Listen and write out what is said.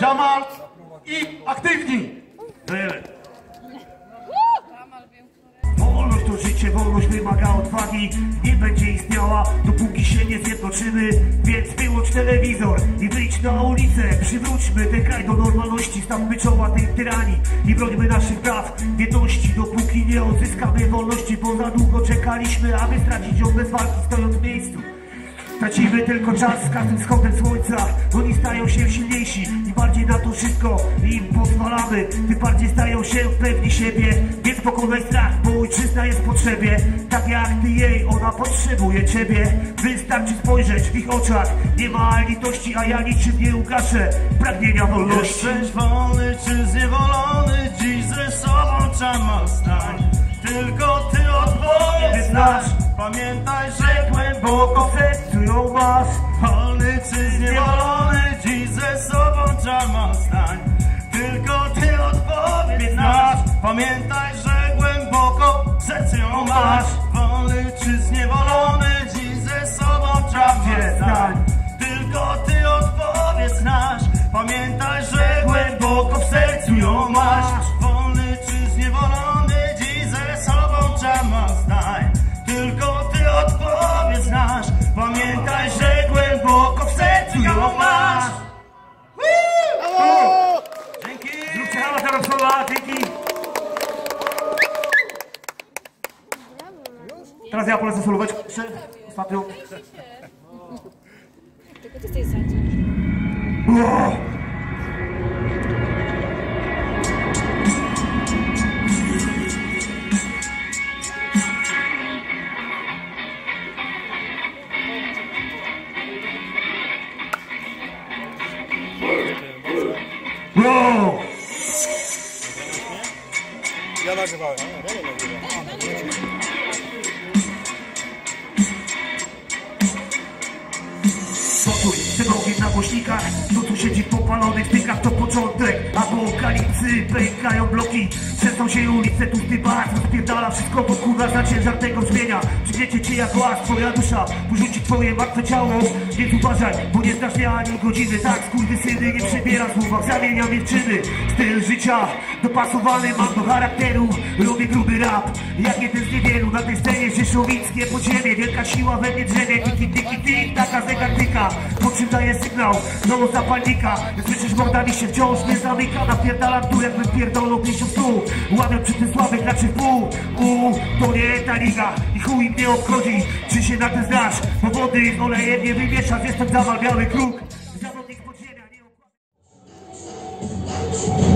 Jamal i aktywni. Wolność to życie, wolność wymaga odwagi. Nie będzie istniała, dopóki się nie zjednoczymy. Więc wyłącz telewizor i wyjdź na ulicę. Przywróćmy ten kraj do normalności. Stawmy czoła tej tyranii i brońmy naszych praw, jedności. Dopóki nie odzyskamy wolności, bo za długo czekaliśmy, aby stracić ją bez walki, stojąc w miejscu. Tracimy tylko czas z każdym wschodem słońca. Oni stają się silniejsi i bardziej na to wszystko im pozwalamy. Tym bardziej stają się pewni siebie. Więc pokonaj strach, bo ojczyzna jest w potrzebie. Tak jak ty jej, ona potrzebuje ciebie. Wystarczy spojrzeć w ich oczach. Nie ma litości, a ja niczym nie ugaszę pragnienia wolności. Jesteś wolny czy zniewolony, dziś ze sobą Jamal stań. Tylko ty odpowiedz znasz. Pamiętaj, że głęboko w sercu ją masz. Wolny czy zniewolony, dziś ze sobą Jamal stań. Tylko ty odpowiedz znasz. Pamiętaj, że głęboko w sercu ją masz. Wolny czy zniewolony, dziś ze sobą Jamal stań. Tylko ty odpowiedz znasz. Pamiętaj, że głęboko w sercu ją masz. Wolny czy zniewolony, dziś ze sobą Jamal stań. Tylko ty odpowiedz znasz. Pamiętaj, że głęboko w sercu ją masz. Dzięki! Zróbcie hałas na Robsola, dzięki! Teraz ja polecę solować jeszcze ostatnią. Tylko ty jesteś sędzią. Wow! Ja nagrywałem. Poczuj ten ogień na głośnikach. To tu siedzi w popalonych stykach, to początek apokalipsy. Pękają bloki, trzęsą się ulice. Tłusty bar rozpierdala wszystko wokół nas na ciężar tego brzmienia. Przygniecie cię jak łaz, twoja dusza porzuci twoje martwe ciało. Więc uważaj, bo nie znasz dnia ani godziny. Tak, skurwysyny, nie przybiera słów, zamienia wielczyny. Styl życia dopasowany mam do charakteru. Lubię gruby rap, jak jeden z niewielu. Na tej scenie rzeszowickie podziemie. Wielka siła we mnie drzemie. Tiki, tiki, tik, taka zegartyka. Po czym daje sygnał do zapalnika. Słyszysz, morda mi się wciąż nie zamyka. Napierdalam tu, jakbym pierdolą 50 stół. Łamią przy tym słabych graczy w pół. To nie ta liga i chuj mnie obchodzi, czy się na tym znasz. Bo wody z olejem nie wymieszasz. Jestem Jamal, biały kruk. Zawodnik z podziemia, nie